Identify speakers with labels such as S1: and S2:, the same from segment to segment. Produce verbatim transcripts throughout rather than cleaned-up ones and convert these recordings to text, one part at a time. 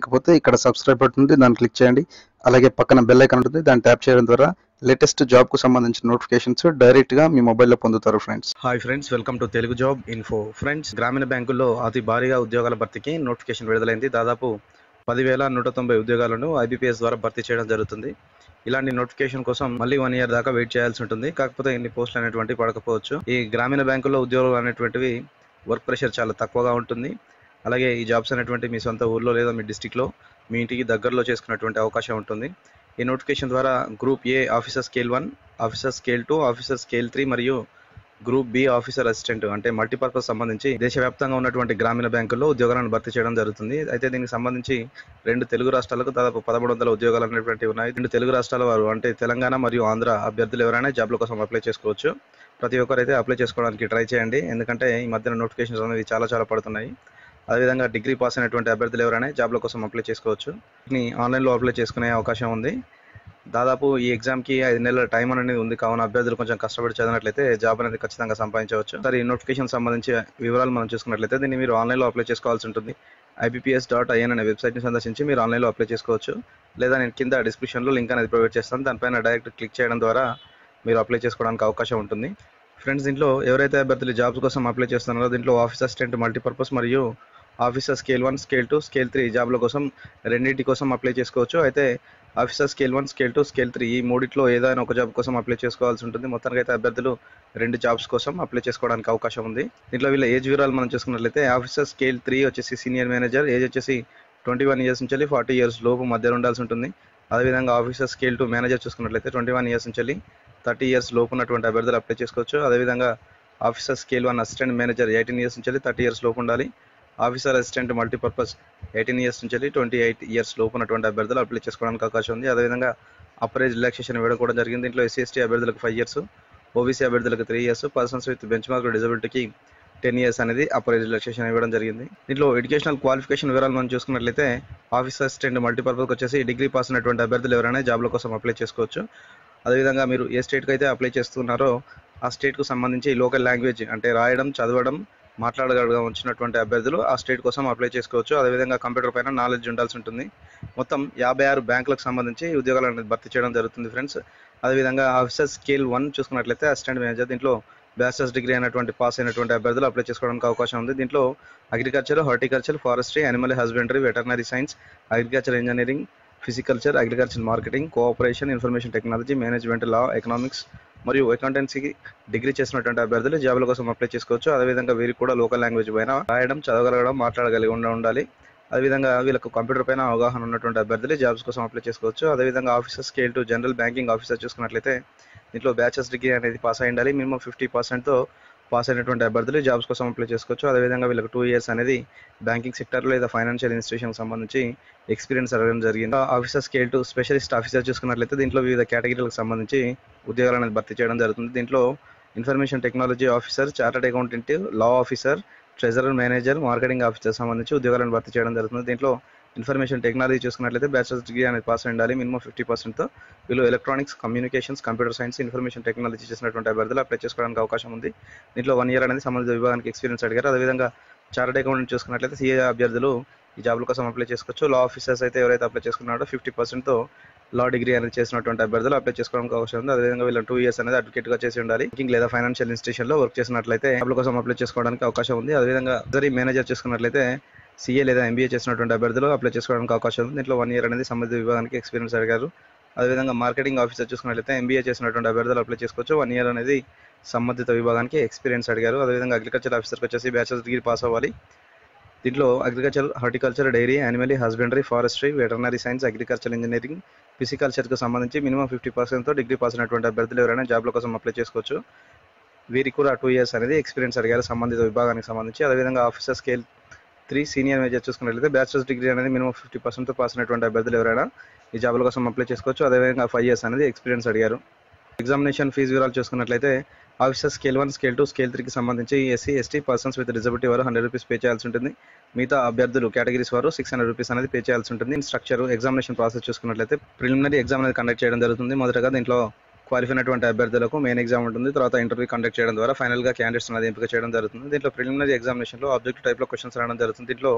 S1: లేకపోతే ఇక్కడ subscribe button ఉంది, దాన్ని క్లిక్ చేయండి. అలాగే పక్కన బెల్ ఐకాన్ ఉంటుంది, దాన్ని ట్యాప్ చేయడం ద్వారా లేటెస్ట్ జాబ్కు సంబంధించిన నోటిఫికేషన్స్ డైరెక్ట్గా మీ మొబైల్లో పొందుతారు friends.
S2: Hi friends, welcome to Telugu job info. Friends, గ్రామీణ బ్యాంకుల్లో అతి భారీగా ఉద్యోగాల భర్తీకి నోటిఫికేషన్ విడుదలైంది. దాదాపు పదివేల నూట తొంభై ఉద్యోగాలను ఐబీపీఎస్ ద్వారా భర్తీ చేయడం జరుగుతుంది. ఇలాంటి నోటిఫికేషన్ కోసం మళ్ళీ వన్ ఇయర్ దాకా వెయిట్ చేయాల్సి ఉంటుంది. కాకపోతే ఇన్ని పోస్టులు అనేటువంటి పడకపోవచ్చు. ఈ గ్రామీణ బ్యాంకుల్లో ఉద్యోగాలు అనేటువంటివి వర్క్ ప్రెషర్ చాలా తక్కువగా ఉంటుంది. అలాగే ఈ జాబ్స్ అనేటువంటి మీ సొంత ఊర్లో లేదా మీ డిస్టిక్లో మీ ఇంటికి దగ్గరలో చేసుకున్నటువంటి అవకాశం ఉంటుంది. ఈ నోటిఫికేషన్ ద్వారా group A officer scale one, officer scale two, officer scale three మరియు గ్రూప్ బి ఆఫీసర్ అసిస్టెంట్ అంటే మల్టీపర్పస్ సంబంధించి దేశవ్యాప్తంగా ఉన్నటువంటి గ్రామీణ బ్యాంకుల్లో ఉద్యోగాలను భర్తీ చేయడం జరుగుతుంది. అయితే దీనికి సంబంధించి రెండు తెలుగు రాష్ట్రాలకు దాదాపు పదమూడు వందల ఉద్యోగాలు అనేటువంటివి ఉన్నాయి. రెండు తెలుగు రాష్ట్రాల వారు అంటే తెలంగాణ మరియు ఆంధ్ర అభ్యర్థులు ఎవరైనా జాబ్ల కోసం అప్లై చేసుకోవచ్చు. ప్రతి ఒక్కరైతే అప్లై చేసుకోవడానికి ట్రై చేయండి, ఎందుకంటే ఈ మధ్యన నోటిఫికేషన్స్ అనేవి చాలా చాలా పడుతున్నాయి. అదేవిధంగా డిగ్రీ పాస్ అయినటువంటి అభ్యర్థులు ఎవరైనా జాబ్ల కోసం అప్లై చేసుకోవచ్చు. వీటిని ఆన్లైన్లో అప్లై చేసుకునే అవకాశం ఉంది. దాదాపు ఈ ఎగ్జామ్కి ఐదు నెలల టైం అనేది ఉంది. కావున అభ్యర్థులు కొంచెం కష్టపడి చదివినట్లయితే జాబ్ అనేది ఖచ్చితంగా సంపాదించవచ్చు. సరే, ఈ నోటిఫికేషన్ సంబంధించి వివరాలు మనం చూసుకున్నట్లయితే దీన్ని మీరు ఆన్లైన్లో అప్లై చేసుకోవాల్సి ఉంటుంది. ఐబీపీఎస్ డాట్ ఐఎన్ అనే వెబ్సైట్ని సందర్శించి మీరు ఆన్లైన్లో అప్లై చేసుకోవచ్చు. లేదా నేను కింద డిస్క్రిప్షన్లో లింక్ అనేది ప్రొవైడ్ చేస్తాను, దానిపైన డైరెక్ట్ క్లిక్ చేయడం ద్వారా మీరు అప్లై చేసుకోవడానికి అవకాశం ఉంటుంది. ఫ్రెండ్స్, దీంట్లో ఎవరైతే అభ్యర్థులు జాబ్స్ కోసం అప్లై చేస్తున్నారో దీంట్లో ఆఫీస్ అసిస్టెంట్ మల్టీపర్పస్ మరియు officer scale one, scale two, scale three జాబ్ల కోసం రెండింటి కోసం అప్లై చేసుకోవచ్చు. అయితే officer scale one, scale two, scale three ఈ మూడిట్లో ఏదైనా ఒక జాబ్ కోసం అప్లై చేసుకోవాల్సి ఉంటుంది. మొత్తానికి అయితే అభ్యర్థులు రెండు జాబ్స్ కోసం అప్లై చేసుకోవడానికి అవకాశం ఉంది. దీంట్లో వీళ్ళ ఏజ్ వివరాలు మనం చూసుకున్నట్లయితే ఆఫీసర్ స్కేల్ త్రీ వచ్చేసి సీనియర్ మేనేజర్, ఏజ్ వచ్చేసి ట్వంటీ వన్ ఇయర్స్ నుంచి ఫార్టీ ఇయర్స్ లోపు మధ్యలో ఉండాల్సి ఉంటుంది. అదేవిధంగా ఆఫీసర్ స్కేల్ టూ మేనేజర్ చూసుకున్నట్లయితే ట్వంటీ వన్ ఇయర్స్ నుంచి థర్టీ ఇయర్స్ లోపు ఉన్నటువంటి అభ్యర్థులు అప్లై చేసుకోవచ్చు. అదేవిధంగా officer scale one assistant manager eighteen years నుంచి థర్టీ ఇయర్స్ లోపు ఉండాలి. Officer assistant multipurpose eighteen years నుంచి ట్వంటీ ఎయిట్ ఇయర్స్ లోపు ఉన్నటువంటి అభ్యర్థులు అప్లై చేసుకోవడానికి అవకాశం ఉంది. అదేవిధంగా అప్పర్ ఏజ్ రిలాక్సేషన్ ఇవ్వడం కూడా జరిగింది. దీంట్లో ఎస్సీ ఎస్టీ అభ్యర్థులకు ఫైవ్ ఇయర్స్, ఓబీసీ అభ్యర్థులకు three years, persons with benchmark డిజబిలిటీకి టెన్ ఇయర్స్ అనేది అప్పర్ ఏజ్ రిలాక్సేషన్ ఇవ్వడం జరిగింది. దీంట్లో ఎడ్యుకేషనల్ క్వాలిఫికేషన్ వివరాలు మనం చూసుకున్నట్లయితే ఆఫీసర్ అసిస్టెంట్ మల్టీపర్పస్ వచ్చేసి డిగ్రీ పాస్ అయినటువంటి అభ్యర్థులు ఎవరైనా జాబ్ల కోసం అప్లై చేసుకోవచ్చు. అదేవిధంగా మీరు ఏ స్టేట్కి అయితే అప్లై చేస్తున్నారో ఆ స్టేట్కు సంబంధించి లోకల్ లాంగ్వేజ్ అంటే రాయడం, చదవడం, మాట్లాడగలగడం వచ్చినటువంటి అభ్యర్థులు ఆ స్టేట్ కోసం అప్లై చేసుకోవచ్చు. అదేవిధంగా కంప్యూటర్ పైన నాలెడ్జ్ ఉండాల్సి ఉంటుంది. మొత్తం యాభై ఆరు బ్యాంకులకు సంబంధించి ఉద్యోగాలు అనేది భర్తీ చేయడం జరుగుతుంది ఫ్రెండ్స్. అదేవిధంగా ఆఫీసర్ స్కేల్ వన్ చూసుకున్నట్లయితే అసిస్టెంట్ మేనేజర్, దీంట్లో బ్యాచిలర్స్ డిగ్రీ అయినటువంటి పాస్ అయినటువంటి అభ్యర్థులు అప్లై చేసుకోవడానికి అవకాశం ఉంది. దీంట్లో agriculture, horticulture, forestry, animal husbandry, veterinary science, agriculture engineering, pisciculture, agriculture marketing, cooperation, information technology, management, law, economics మరియు అకౌంటెన్సీకి డిగ్రీ చేసినటువంటి అభ్యర్థులు జాబ్ల కోసం అప్లై చేసుకోవచ్చు. అదేవిధంగా వీరికి కూడా లోకల్ లాంగ్వేజ్ పైన రాయడం, చదవగలగడం, మాట్లాడగలిగి ఉండాలి. అదేవిధంగా వీళ్ళకు కంప్యూటర్ పైన అవగాహన ఉన్నటువంటి అభ్యర్థులు జాబ్స్ కోసం అప్లై చేసుకోవచ్చు. అదేవిధంగా officer scale two general banking officer చూసుకున్నట్లయితే దీంట్లో బ్యాచిలర్స్ డిగ్రీ అనేది పాస్ అయి ఉండాలి. మినిమం ఫిఫ్టీ పర్సెంట్తో పాస్ అయినటువంటి అభ్యర్థులు జాబ్స్ కోసం అప్లై చేసుకోవచ్చు. అదేవిధంగా వీళ్ళకి టూ ఇయర్స్ అనేది బ్యాంకింగ్ సెక్టర్ లేదా ఫైనాన్షియల్ ఇన్స్టిట్యూషన్కి సంబంధించి ఎక్స్పీరియన్స్ అడగడం జరిగింది. Officer scale two specialist officer చూసుకున్నట్లయితే దీంట్లో వివిధ కేటగిరీలకు సంబంధించి ఉద్యోగాలు అనేది భర్తీ చేయడం జరుగుతుంది. దీంట్లో information technology officer, chartered accountant, law officer, treasurer manager, marketing officer సంబంధించి ఉద్యోగాలను భర్తీ చేయడం జరుగుతుంది. దీంట్లో ఇన్ఫర్మేషన్ టెక్నాలజీ చూసుకున్నట్లయితే బ్యాచిలర్స్ డిగ్రీ అనేది పాస్ అయి ఉండాలి. మినిమం ఫిఫ్టీ పర్సెంట్తో వీళ్ళు electronics, communications, computer science, information technology చేసినటువంటి అభ్యర్థులు అప్లై చేసుకోవడానికి అవకాశం ఉంది. దీంట్లో వన్ ఇయర్ అనేది సంబంధిత విభాగానికి ఎక్స్పీరియన్స్ అడిగారు. అదేవిధంగా చార్టర్డ్ అకౌంటెంట్ చూసుకున్నట్లయితే సీఏ అభ్యర్థులు ఈ జాబ్ల కోసం అప్లై చేసుకోవచ్చు. లా ఆఫీసర్స్ అయితే ఎవరైతే అప్లై చేసుకున్నారో ఫిఫ్టీ పర్సెంట్తో లా డిగ్రీ అనేది చేసినటువంటి అభ్యర్థులు అప్లై చేసుకోవడానికి అవకాశం ఉంది. అదేవిధంగా వీళ్ళు టూ ఇయర్స్ అనేది అడ్వకేట్గా చేసి ఉండాలి. బ్యాంకింగ్ లేదా ఫైనాన్షియల్ ఇన్స్టిట్యూషన్లో వర్క్ చేసినట్లయితే జాబ్ల కోసం అప్లై చేసుకోవడానికి అవకాశం ఉంది. అదేవిధంగా ట్రెజరీ మేనేజర్ చూసుకున్నట్లయితే సీఏ లేదా ఎంబీఏ చేసినటువంటి అభ్యర్థులు అప్లై చేసుకోవడానికి అవకాశం ఉంది. దీంట్లో వన్ ఇయర్ అనేది సంబంధిత విభాగానికి ఎక్స్పీరియన్స్ అడిగారు. అదేవిధంగా మార్కెటింగ్ ఆఫీసర్ చూసుకున్నట్లయితే ఎంబీఏ చేసినటువంటి అభ్యర్థులు అప్లై చేసుకోవచ్చు. వన్ ఇయర్ అనేది సంబంధిత విభాగానికి ఎక్స్పీరియన్స్ అడిగారు. అదేవిధంగా అగ్రికల్చర్ ఆఫీసర్కి వచ్చేసి బ్యాచిలర్స్ డిగ్రీ పాస్ అవ్వాలి. దీంట్లో agriculture, horticulture, dairy, animal husbandry, forestry, veterinary science, agriculture engineering, ఫిజికల్చర్కి సంబంధించి మినిమం ఫిఫ్టీ పర్సెంట్తో డిగ్రీ పాస్ అయినటువంటి అభ్యర్థులు ఎవరైనా జాబ్ల కోసం అప్లై చేసుకోవచ్చు. వీరికి కూడా టూ ఇయర్స్ అనేది ఎక్స్పీరియన్స్ అడిగారు సంబంధిత విభాగానికి సంబంధించి. అదేవిధంగా officer scale three senior manager చూసుకున్నట్లయితే బ్యాచిలర్స్ డిగ్రీ అనేది మినిమం ఫిఫ్టీ పర్సెంట్తో పాస్ అయినటువంటి అభ్యర్థులు ఎవరైనా ఈ జాబ్ల కోసం అప్లై చేసుకోవచ్చు. అదేవిధంగా ఫైవ్ ఇయర్స్ అనేది ఎక్స్పీరియన్స్ అడిగారు. ఎగ్జామినేషన్ ఫీజు వివరాలు చూసుకున్నట్లయితే officer scale one, scale two, scale త్రీకి సంబంధించి SC, ST, persons with disability వారు హండ్రెడ్ రూపీస్ పే చేయాల్సి ఉంటుంది. మిగతా అభ్యర్థులు కేటగిరీస్ వారు సిక్స్ హండ్రెడ్ రూపీస్ అనేది పే చేయాల్సి ఉంటుంది. స్ట్రక్చర్ ఎగ్జామినేషన్ ప్రాసెస్ చూసుకున్నట్లయితే ప్రిలిమినరీ ఎగ్జామ్ అనేది కండక్ట్ చేయడం జరుగుతుంది. మొదటగా దీంట్లో క్వాలిఫై అయినటువంటి అభ్యర్థులకు మెయిన్ ఎగ్జామ్ ఉంటుంది. తర్వాత ఇంటర్వ్యూ కండక్ట్ చేయడం ద్వారా ఫైనల్గా క్యాండిడేట్స్ అనేది ఎంపిక చేయడం జరుగుతుంది. దీంట్లో ప్రిలిమినరీ ఎగ్జామినేషన్లో ఆబ్జెక్టివ్ టైప్లో క్వశ్చన్స్ రావడం జరుగుతుంది. దీంట్లో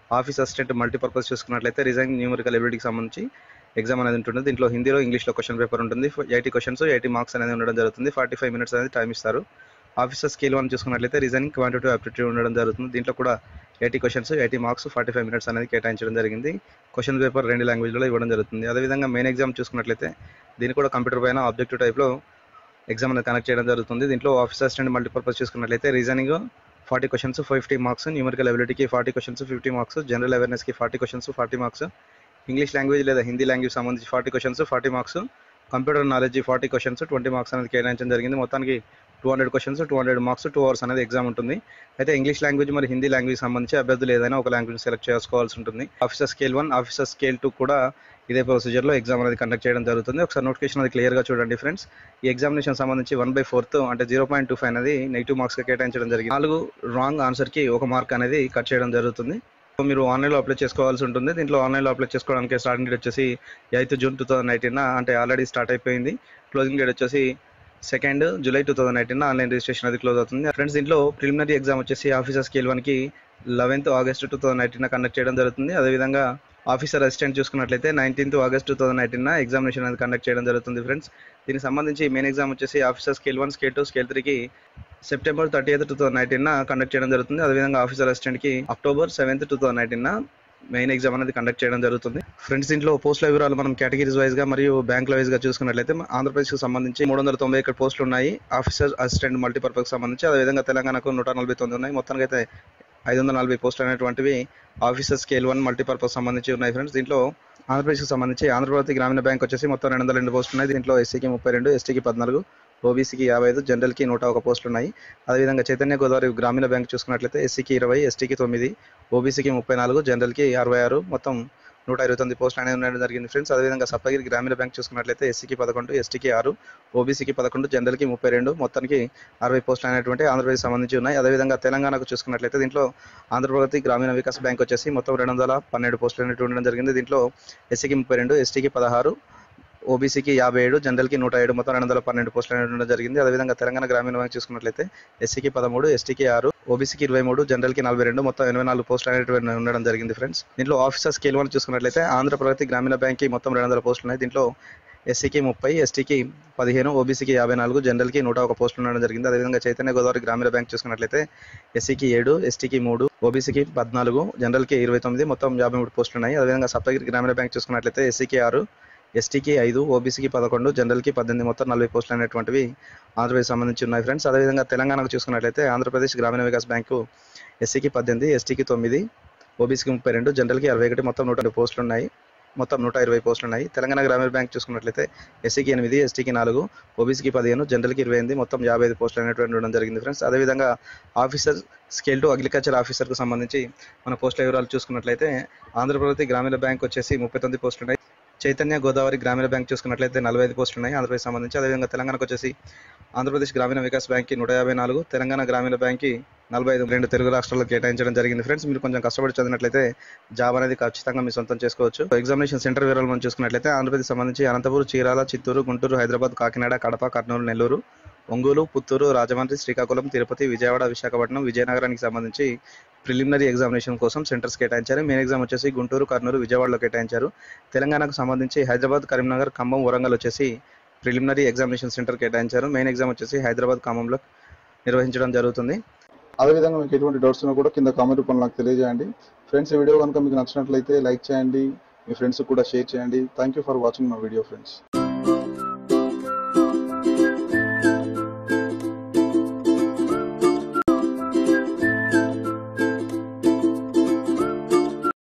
S2: ఆఫీస్ అసిస్టెంట్ మల్టీపర్పస్ చూసుకున్నట్లయితే రీజనింగ్ న్యూమరికల్ ఎబిలిటీకి సంబంధించి ఎగ్జామ్ అనేది ఉంటుంది. దీంట్లో హిందీలో ఇంగ్లీష్లో క్వశ్చన్ పేపర్ ఉంటుంది. ఎయిటీ క్వశ్చన్స్ ఎయిటీ మార్క్స్ అనేది ఉండడం జరుగుతుంది. ఫార్టీ ఫైవ్ మినిట్స్ అనేది టైం ఇస్తారు. ఆఫీసర్ స్కేల్ వన్ చూసుకున్నట్లయితే రీజనింగ్ క్వాంటిటివ్ ఆప్టిట్యూడ్ ఉండడం జరుగుతుంది. దీంట్లో కూడా eighty questions eighty marks forty five minutes అనేది కేటాయించడం జరిగింది. క్వశ్చన్ పేపర్ రెండు లాంగ్వేజ్లో ఇవ్వడం జరుగుతుంది. అదేవిధంగా మెయిన్ ఎగ్జామ్ చూసుకున్నట్లయితే దీన్ని కూడా కంప్యూటర్ పైన ఆబ్జెక్టివ్ టైప్లో ఎగ్జామ్ అనేది కనెక్ట్ చేయడం జరుగుతుంది. దీంట్లో ఆఫీస్ అసిస్టెంట్ మల్టీపర్పస్ చూసుకున్నట్లయితే reasoning forty questions fifty marks, numerical ఎబిలిటీకి forty questions fifty marks, general అవేర్నెస్కి forty questions forty marks, English language లేదా హిందీ లాంగ్వేజ్ సంబంధించి forty questions forty marks, computer knowledge forty questions twenty marks అనేది కేటాయించడం జరిగింది. మొత్తానికి two hundred questions two hundred marks two hours అనేది exam ఉంటుంది. అయితే ఇంగ్లీష్ లాంగ్వేజ్ మరి హిందీ లాంగ్వేజ్ సంబంధించి అభ్యర్థులు ఏదైనా ఒక లాంగ్వేజ్ సెలెక్ట్ చేసుకోవాల్సి ఉంటుంది. Officer scale one officer scale two కూడా ఇదే ప్రొసీజర్లో ఎగ్జామ్ అనేది కండక్ట్ చేయడం జరుగుతుంది. ఒకసారి నోటిఫికేషన్ అది క్లియర్గా చూడండి ఫ్రెండ్స్. ఈ ఎగ్జామినేషన్ సంబంధించి వన్ బై ఫోర్త్ అంటే జీరో పాయింట్ టూ ఫైవ్ అనేది నెగిటివ్ మార్క్స్గా కేటాయించడం జరిగింది. నాలుగు రాంగ్ ఆన్సర్కి ఒక మార్క్ అనేది కట్ చేయడం జరుగుతుంది. మీరు ఆన్లైన్లో అప్లై చేసుకోవాల్సి ఉంటుంది. దీంట్లో ఆన్లైన్లో అప్లై చేసుకోవడానికి స్టార్టింగ్ డేట్ వచ్చేసి eighth June two thousand nineteen అంటే ఆల్రెడీ స్టార్ట్ అయిపోయింది. క్లోజింగ్ డేట్ వచ్చేసి second July two thousand nineteen online registration అది క్లోజ్ అవుతుంది. ఫ్రెండ్స్ దీంట్లో ప్రిలిమినరీ ఎగ్జామ్ వచ్చేసి ఆఫీసర్ స్కేల్ వన్కి eleventh August two thousand nineteen conduct చేయడం జరుగుతుంది. అదేవిధంగా ఆఫీసర్ అసిస్టెంట్ చూసుకున్నట్లయితే nineteenth August two thousand nineteen examination అనేది కండక్ట్ చేయడం జరుగుతుంది. ఫ్రెండ్స్ దీనికి సంబంధించి మెయిన్ ఎగ్జామ్ వచ్చేసి officer scale one scale two scale త్రీకి September thirty eighth two thousand nineteen conduct చేయడం జరుగుతుంది. అదేవిధంగా ఆఫీసర్ అసిస్టెంట్కి October seventh two thousand nineteen main exam అనేది కండక్ట్ చేయడం జరుగుతుంది. ఫ్రెండ్స్ దీంట్లో పోస్టుల వివరాలు మనం కేటగిరీస్ వైజ్గా మరియు బ్యాంకుల వైజ్గా చూసుకున్నట్లయితే ఆంధ్రప్రదేశ్కి సంబంధించి మూడు వందల తొంభై ఇక్కడ పోస్టులు ఉన్నాయి ఆఫీసర్ అసిస్టెంట్ మల్టీపర్పస్కి సంబంధించి. అదేవిధంగా తెలంగాణకు నూట నలభై తొమ్మిది ఉన్నాయి. మొత్తానికి అయితే ఐదు వందల నలభై పోస్టులు అనేటువంటివి ఆఫీసర్ స్కేల్ వన్ మల్టీపర్పస్ సంబంధించి ఉన్నాయి. ఫ్రెండ్స్ దీంట్లో ఆంధ్రప్రదేశ్కి సంబంధించి ఆంధ్రప్రదేశ్ గ్రామీణ బ్యాంక్ వచ్చేసి మొత్తం రెండు వందల రెండు పోస్టులు ఉన్నాయి. దీంట్లో ఎస్సీకి ముప్పై రెండు, ఎస్టీకి పద్నాలుగు, ఓబీసీకి యాభై ఐదు, జనరల్కి నూట ఒక పోస్టులు ఉన్నాయి. అదేవిధంగా చైతన్య గోదావరి గ్రామీణ బ్యాంక్ చూసుకున్నట్లయితే ఎస్సీకి ఇరవై, ఎస్టీకి తొమ్మిది, ఓబీసీకి ముప్పై నాలుగు, జనరల్కి అరవై ఆరు, మొత్తం నూట ఇరవై తొమ్మిది పోస్టులు అనేది ఉండడం జరిగింది. ఫ్రెండ్స్ అదేవిధంగా సప్తగిరి గ్రామీణ బ్యాంక్ చూసుకున్నట్లయితే ఎస్సీకి పదకొండు, ఎస్టీకి ఆరు, ఓబీసీకి పదకొండు, జనరల్కి ముప్పై రెండు, మొత్తానికి అరవై పోస్టులు అనేటువంటి ఆంధ్రప్రదేశ్ సంబంధించి ఉన్నాయి. అదేవిధంగా తెలంగాణకు చూసుకున్నట్లయితే దీంట్లో ఆంధ్రప్రదేశ్ గ్రామీణ వికాస్ బ్యాంక్ వచ్చేసి మొత్తం రెండు వందల పన్నెండు పోస్టులు అనేవి ఉండడం జరిగింది. దీంట్లో ఎస్సీకి ముప్పై రెండు, ఎస్టీకి పదహారు, ఓబీసీకి యాభై ఏడు, జనరల్కి నూట ఏడు, మొత్తం రెండు వందల పన్నెండు పోస్టులు అనేది ఉండడం జరిగింది. అదేవిధంగా తెలంగాణ గ్రామీణ బ్యాంక్ చూసుకున్నట్లయితే ఎస్సీకి పదమూడు, ఎస్టీకి ఆరు, ఓబీసీకి ఇరవై మూడు, జనరల్కి నలభై రెండు, మొత్తం ఎనభై నాలుగు పోస్టులు అనేటువంటి ఉండడం జరిగింది. ఫ్రెండ్స్ దీంట్లో ఆఫీసర్ స్కేల్ వన్ చూసుకున్నట్లయితే ఆంధ్రప్రదేశ్ గ్రామీణ బ్యాంక్కి మొత్తం రెండు వందల పోస్టులు ఉన్నాయి. దీంట్లో ఎస్సీకి ముప్పై, ఎస్టీకి పదిహేను, ఓబీసీకి యాభై నాలుగు, జనరల్కి నూట ఒక పోస్టులు ఉండడం జరిగింది. అదేవిధంగా చైతన్య గోదావరి గ్రామీణ బ్యాంక్ చూసుకున్నట్లయితే ఎస్సీకి ఏడు, ఎస్టీకి మూడు, ఓబీసీకి పద్నాలుగు, జనరల్కి ఇరవై తొమ్మిది, మొత్తం యాభై మూడు పోస్టులు ఉన్నాయి. అదేవిధంగా సప్తగిరి గ్రామీణ బ్యాంక్ చూసుకున్నట్లయితే ఎస్సీకి ఆరు, ఎస్టీకి ఐదు, ఓబీసీకి పదకొండు, జనరల్కి పద్దెనిమిది, మొత్తం నలభై పోస్టులు అనేటువంటివి ఆంధ్రప్రదేశ్ సంబంధించి ఉన్నాయి. ఫ్రెండ్స్ అదేవిధంగా తెలంగాణకు చూసుకున్నట్లయితే ఆంధ్రప్రదేశ్ గ్రామీణ వికాస్ బ్యాంకు ఎస్సీకి పద్దెనిమిది, ఎస్టీకి తొమ్మిది, ఓబీసీకి ముప్పై రెండు, జనరల్కి అరవై ఒకటి, మొత్తం నూట రెండు పోస్టులు ఉన్నాయి. మొత్తం నూట ఇరవై పోస్టులు ఉన్నాయి. తెలంగాణ గ్రామీణ బ్యాంక్ చూసుకున్నట్లయితే ఎస్సీకి ఎనిమిది, ఎస్టీకి నాలుగు, ఓబీసీకి పదిహేను, జనరల్కి ఇరవై ఎనిమిది, మొత్తం యాభై ఐదు పోస్టులు అనేటువంటి ఉండడం జరిగింది. ఫ్రెండ్స్ అదేవిధంగా ఆఫీసర్ స్కేల్ టు అగ్రికల్చర్ ఆఫీసర్కు సంబంధించి మన పోస్టుల వివరాలు చూసుకున్నట్లయితే ఆంధ్రప్రదేశ్ గ్రామీణ బ్యాంక్ వచ్చేసి ముప్పై తొమ్మిది పోస్టులు ఉన్నాయి. చైతన్య గోదావరి గ్రామీణ బ్యాంక్ చూసుకున్నట్లయితే నలభై ఐదు పోస్టులు ఉన్నాయి ఆంధ్రప్రదేశ్ సంబంధించి. అదేవిధంగా తెలంగాణకు వచ్చేసి ఆంధ్రప్రదేశ్ గ్రామీణ వికాస్ బ్యాంక్కి నూట యాభై నాలుగు, తెలంగాణ గ్రామీణ బ్యాంక్కి నలభై ఐదు, రెండు తెలుగు రాష్ట్రాలకు కేటాయించడం జరిగింది. ఫ్రెండ్స్ మీరు కొంచెం కష్టపడి చదివినట్లయితే జాబ్ అనేది ఖచ్చితంగా మీ సొంతం చేసుకోవచ్చు. ఎగ్జామినేషన్ సెంటర్ వివరాలు మనం చూసుకున్నట్లయితే ఆంధ్రప్రదేశ్ సంబంధించి అనంతపురం, చీరాల, చిత్తూరు, గుంటూరు, హైదరాబాద్, కాకినాడ, కడప, కర్నూలు, నెల్లూరు, ఒంగోలు, పుత్తూరు, రాజమండ్రి, శ్రీకాకుళం, తిరుపతి, విజయవాడ, విశాఖపట్నం, విజయనగరానికి సంబంధించి ప్రిలిమినరీ ఎగ్జామినేషన్ కోసం సెంటర్స్ కేటాయించారు. మెయిన్ ఎగ్జామ్ వచ్చేసి గుంటూరు, కర్నూలు, విజయవాడలో కేటాయించారు. తెలంగాణకు సంబంధించి హైదరాబాద్, కరీంనగర్, ఖమ్మం, వరంగల్ వచ్చేసి ప్రిలిమినరీ ఎగ్జామినేషన్ సెంటర్ కేటాయించారు. మెయిన్ ఎగ్జామ్ వచ్చేసి హైదరాబాద్, ఖమ్మంలో నిర్వహించడం జరుగుతుంది.
S1: అదేవిధంగా మీకు ఎటువంటి డౌట్స్ ఉన్నా కూడా కింద కామెంట్ రూపంలో నాకు తెలియజేయండి. ఫ్రెండ్స్ ఈ వీడియో కనుక మీకు నచ్చినట్లయితే లైక్ చేయండి, మీ ఫ్రెండ్స్ కూడా షేర్ చేయండి. Thank you for watching my video friends.